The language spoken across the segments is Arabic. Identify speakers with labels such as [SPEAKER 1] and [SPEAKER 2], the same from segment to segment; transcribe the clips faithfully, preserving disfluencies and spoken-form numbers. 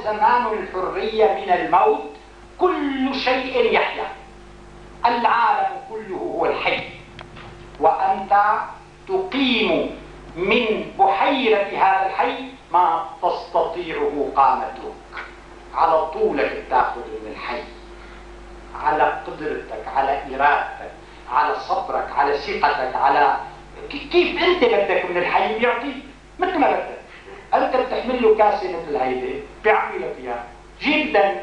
[SPEAKER 1] زمان الحرية من الموت كل شيء يحيا، العالم كله هو الحي، وأنت تقيم من بحيرة هذا الحي ما تستطيعه قامتك، على طولك تاخذ من الحي، على قدرتك، على إرادتك، على صبرك، على ثقتك، على كيف انت بدك من الحي بيعطيك مثل ما بدك. انت بتحمل له كاسه مثل هيدي بيعبي لك اياها، جدا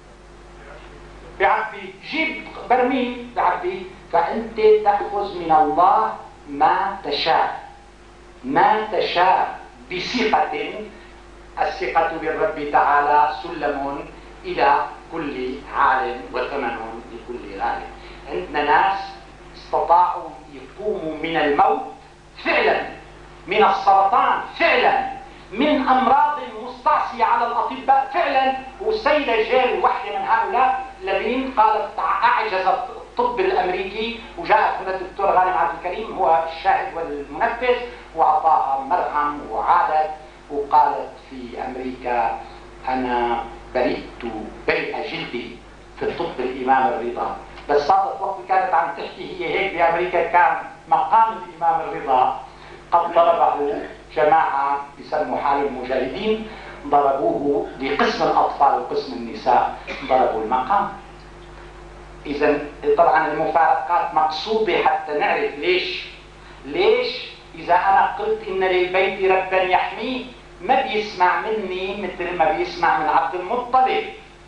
[SPEAKER 1] بيعبي، جيب برميل بيعبي. فانت تاخذ من الله ما تشاء، ما تشاء بثقة. الثقة بالرب تعالى سلم إلى كل عال وثمن لكل غالب. عندنا ناس استطاعوا يقوموا من الموت فعلا، من السرطان فعلا، من أمراض مستعصية على الأطباء فعلا. والسيدة جيل واحدة من هؤلاء الذين قالت أعجز الطب الأمريكي، وجاءت هنا الدكتور غانم عبد الكريم هو الشاهد والمنفذ، وأعطاها مرهم وعادت وقالت في أمريكا أنا برئت برئ جلدي في الطب الإمام الرضا. بس صارت وقت كانت عم تحكي هي هيك بأمريكا كان مقام الإمام الرضا قد ضربه جماعة يسموا حالهم مجاهدين، ضربوه لقسم الأطفال وقسم النساء، ضربوا المقام. إذا طبعا المفارقات مقصودة حتى نعرف ليش ليش إذا أنا قلت إن للبيت ربا يحميه ما بيسمع مني مثل ما بيسمع من عبد المطلب.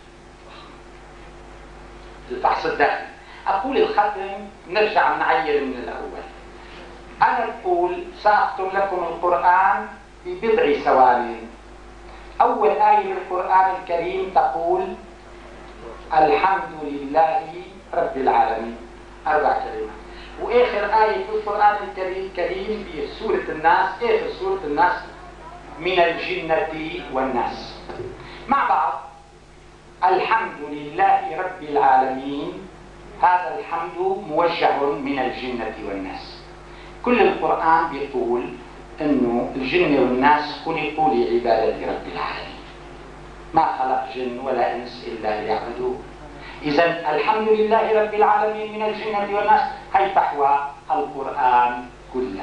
[SPEAKER 1] الفحص الداخلي. أقول الختم نرجع نعير من الأول. أنا أقول سأختم لكم القرآن في بضع ثواني. أول آية من القرآن الكريم تقول الحمد لله رب العالمين، أربع كلمات. وآخر آية في القرآن الكريم في سورة الناس، آخر سورة الناس من الجنة والناس مع بعض. الحمد لله رب العالمين، هذا الحمد موجه من الجنة والناس. كل القرآن بيقول انه الجن والناس خلقوا لعبادة رب العالمين، ما خلق جن ولا انس الا ليعبدوه. اذا الحمد لله رب العالمين من الجنة والناس هي تحوى القرآن كله.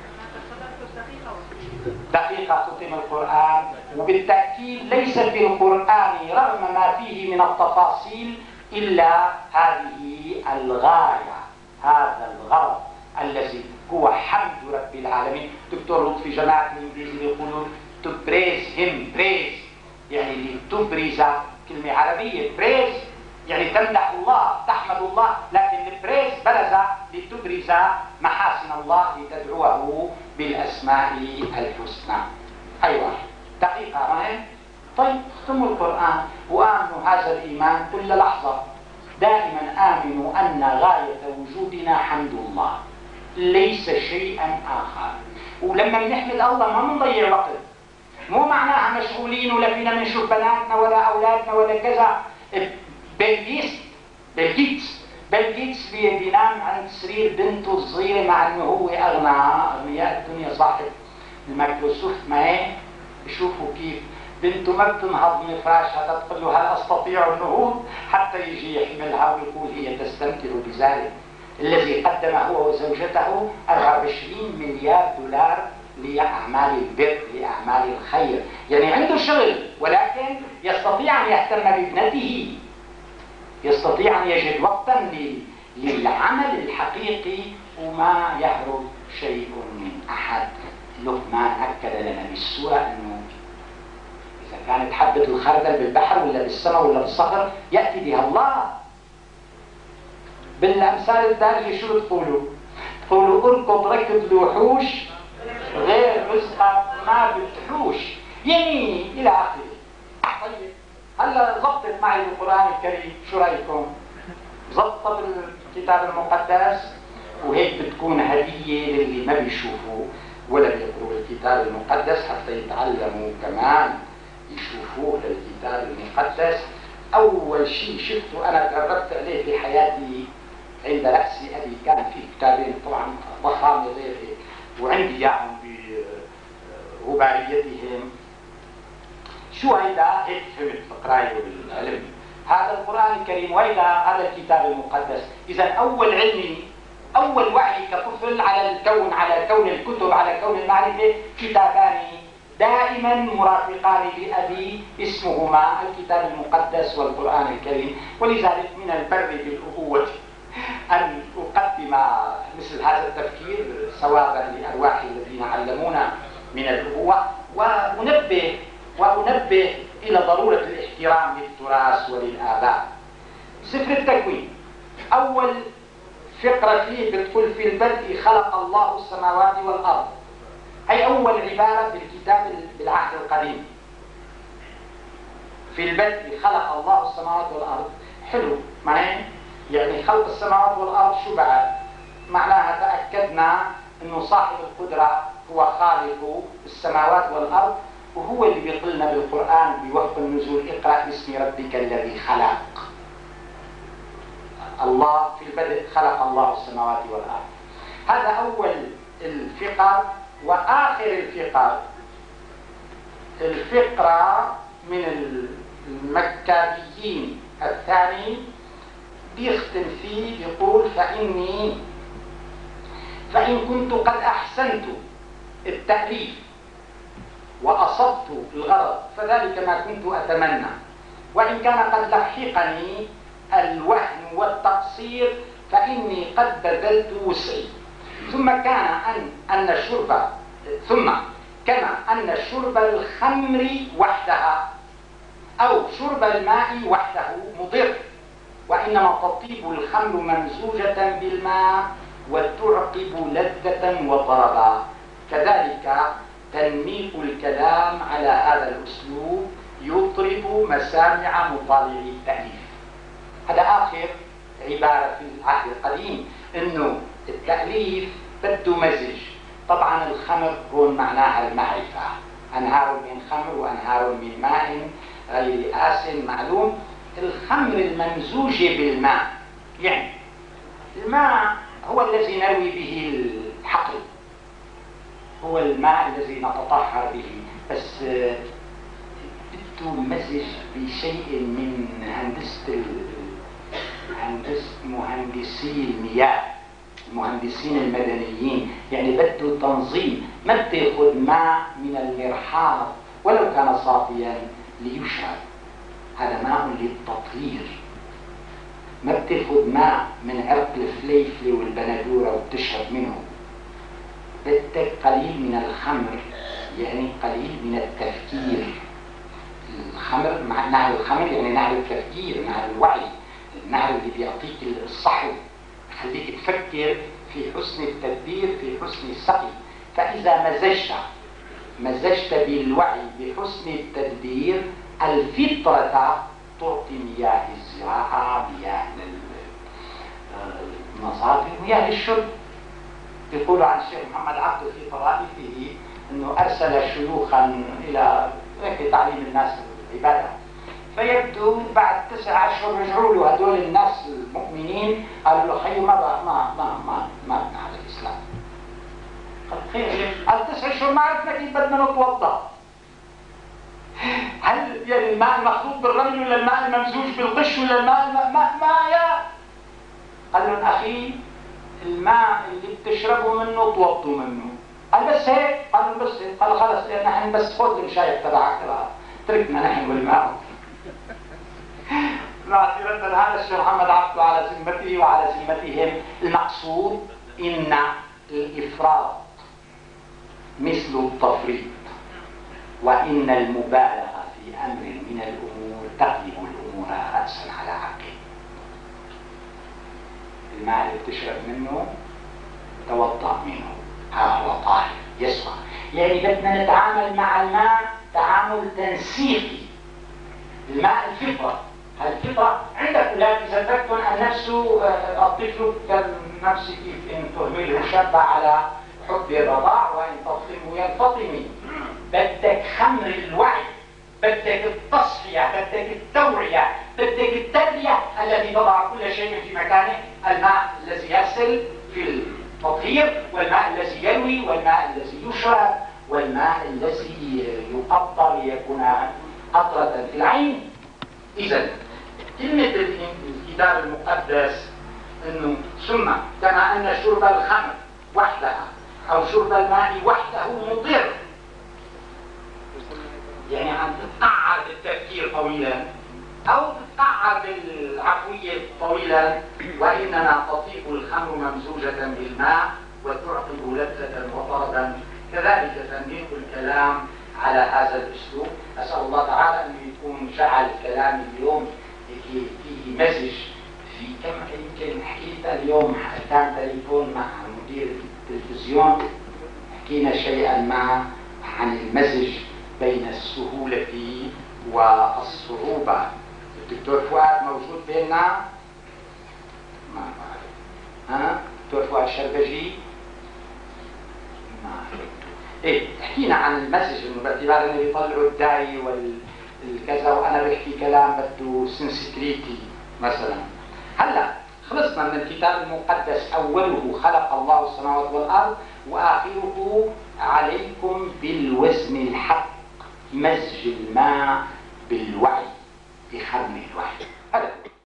[SPEAKER 1] دقيقة ختم القرآن، وبالتأكيد ليس في القرآن رغم ما فيه من التفاصيل إلا هذه الغاية، هذا الغرض الذي هو حمد رب العالمين. دكتور لطفي جماعة الإنجليزي يقولون to praise him، praise يعني لتبرز، كلمة عربية praise يعني تمدح الله تحمد الله، لكن البريز برز لتبرز محاسن الله لتدعوه بالأسماء الحسنى. أيوة دقيقة مهم. طيب اختموا القرآن وآمنوا هذا الإيمان كل لحظة. دائما آمنوا أن غاية وجودنا حمد الله ليس شيئا آخر. ولما نحمد الله ما بنضيع وقت، مو معناها مشغولين ولا فينا منشوف بناتنا ولا أولادنا ولا كذا. بيل جيتس بيل جيتس بينام عند سرير بنته الصغيرة مع انه هو اغنى اغنياء الدنيا صاحب المايكروسوفت، ما هيك بشوفوا كيف بنته ما بتنهض من فراشها تقول له هل استطيع النهوض، حتى يجي يحملها ويقول هي تستمتع بذلك. الذي قدم هو وزوجته أربعة وعشرين مليار دولار لأعمال البر، لأعمال الخير، يعني عنده شغل ولكن يستطيع أن يهتم بابنته، يستطيع أن يجد وقتا للعمل الحقيقي وما يهرب شيء من أحد. لقمان أكد لنا بالسورة أنه إذا كانت حبة الخردل بالبحر ولا بالسماء ولا بالصخر يأتي بها الله. بالأمثال الدارجة شو بتقولوا؟ تقولوا اركض ركض الوحوش غير رزقك ما بتحوش، يعني إلى آخره. طيب هلا ضبطت معي القرآن الكريم، شو رأيكم؟ ضبطت بالكتاب المقدس، وهيك بتكون هدية للي ما بيشوفوا ولا بيقروا الكتاب المقدس حتى يتعلموا كمان يشوفوه للكتاب المقدس. أول شيء شفته أنا جربت عليه في حياتي عند رأسي أبي كان في كتابين طبعا ضخام غير هيك وعندي إياهم برباعيتهم. شو هيدا؟ هيك فهمت القراية والعلم. هذا القرآن الكريم وهيدا هذا الكتاب المقدس. إذا أول علمي، أول وعي كطفل على الكون، على كون الكتب، على كون المعرفة، كتابان دائما مرافقان لأبي اسمهما الكتاب المقدس والقرآن الكريم. ولذلك من البر بالأخوة أن أقدم مثل هذا التفكير ثوابا لأرواح الذين علمونا من الأخوة، وأنبه وأنبه إلى ضرورة الاحترام للتراث وللآباء. سفر التكوين أول فقرة فيه بتقول: في البدء خلق الله السماوات والأرض. هي أول عبارة في الكتاب بالعهد القديم. في البدء خلق الله السماوات والأرض. حلو، معناه يعني خلق السماوات والأرض شو بعد؟ معناها تأكدنا أنه صاحب القدرة هو خالق السماوات والأرض، وهو اللي بيقلنا بالقرآن بوقت النزول: اقرأ باسم ربك الذي خلق. الله في البدء خلق الله السماوات والأرض. هذا أول الفقر. وآخر الفقر الفقرة من المكابيين الثاني بيختم فيه بيقول: فإني فإن كنت قد أحسنت التأليف وأصبت الغرض فذلك ما كنت أتمنى، وإن كان قد لحقني الوهن والتقصير فإني قد بذلت وسعي. ثم كان أن أن الشرب ثم كما أن شرب الخمر وحدها أو شرب الماء وحده مضر، وإنما تطيب الخمر ممزوجة بالماء وتعقب لذة وطربا. كذلك تنميق الكلام على هذا الأسلوب يطرب مسامع مطالعي التأليف. هذا آخر عبارة في العهد القديم، إنه التأليف بده مزج. طبعا الخمر هون معناها المعرفة، أنهار من خمر وأنهار من ماء غير آسن معلوم. الخمر الممزوجة بالماء، يعني الماء هو الذي نروي به الحقل، هو الماء الذي نتطهر به، بس بده مزج بشيء من هندسة هندسة مهندسي المياه، المهندسين المدنيين. يعني بده تنظيم، ما بتاخذ ماء من المرحاض ولو كان صافيا ليشرب، هذا ماء للتطهير. ما بتاخذ ماء من عرق الفليفلة والبندورة وبتشرب منه. بدك قليل من الخمر، يعني قليل من التفكير. الخمر مع نهر الخمر يعني نهر التفكير، نهر الوعي، النهر اللي بيعطيك الصحو، يخليك تفكر في حسن التدبير، في حسن السقي. فإذا مزجت مزجت بالوعي بحسن التدبير الفطرة تعطي مياه الزراعة، مياه المصادر، مياه الشرب. يقول عن الشيخ محمد عبده في طرائفه أنه أرسل شيوخا إلى تعليم الناس العبادة، فيبدو بعد تسع أشهر رجعوا له هدول الناس المؤمنين قالوا له: خيو ما ما ما ما ما بدنا على الإسلام. قال: خير، قال: تسع أشهر ما عرفنا كيف بدنا نتوضأ. هل يعني الماء المخلوط بالرمل ولا الماء الممزوج بالغش ولا الماء ما ما يا قال لهم: أخي الماء اللي بتشربوا منه توضوا منه. قال: بس هيك؟ قال لهم: بس هيك. قال: خلص نحن بس خذ المشايخ تبعك تركنا نحن والماء. معذرة هذا الشيخ محمد عبده على ذمته وعلى ذمتهم. المقصود إن الإفراط مثل التفريط، وإن المبالغة في أمر من الأمور تقلب الأمور رأسا على عقب. الماء اللي بتشرب منه توضأ منه، ها هو طاهر يسوى. يعني بدنا نتعامل مع الماء تعامل تنسيقي. الماء الفطرة، الفطرة عند أولاد إذا بدكم أن نفسه الطفل كالنفس كيف إن تهمله شاب على حب الرضاع وإن تفطمه ينفطمي. بدك خمر الوعي، بدك التصفية، بدك التوعية، بدك التربية التي تضع كل شيء في مكانه. الماء الذي يغسل في التطهير، والماء الذي يروي، والماء الذي يشرب، والماء الذي يقدر ليكون قطرة في العين. إذا كلمة الكتاب المقدس أنه ثم كما أن شرب الخمر وحدها أو شرب الماء وحده مضر، يعني عم تتقعر بالتفكير طويلا أو تتقعر بالعفوية طويلا، وإنما تطيب الخمر ممزوجة بالماء وتعقب لذة وطربا. كذلك تنميق الكلام على هذا الأسلوب. أسأل الله تعالى أن يكون جعل كلامي اليوم فيه مزج. في كم يمكن حكيت اليوم، كان تليفون مع مدير التلفزيون، حكينا شيئا ما عن المزج بين السهولة والصعوبة. الدكتور فؤاد موجود بيننا؟ ما بعرف. ها؟ دكتور فؤاد شربجي؟ ما أعرف. إيه، حكينا عن المسج إنه باعتبار إنه بيطلعوا الداعي والكذا وأنا بحكي كلام بده سنسكريتي مثلا. هلا خلصنا من الكتاب المقدس، أوله خلق الله السماوات والأرض وآخره عليكم بالوزن الحق، مزج الماء بالوعي بخرم الوحي.